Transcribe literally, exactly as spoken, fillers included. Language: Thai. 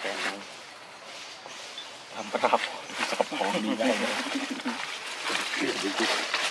แกงทำปลาปลาของดีได้เลย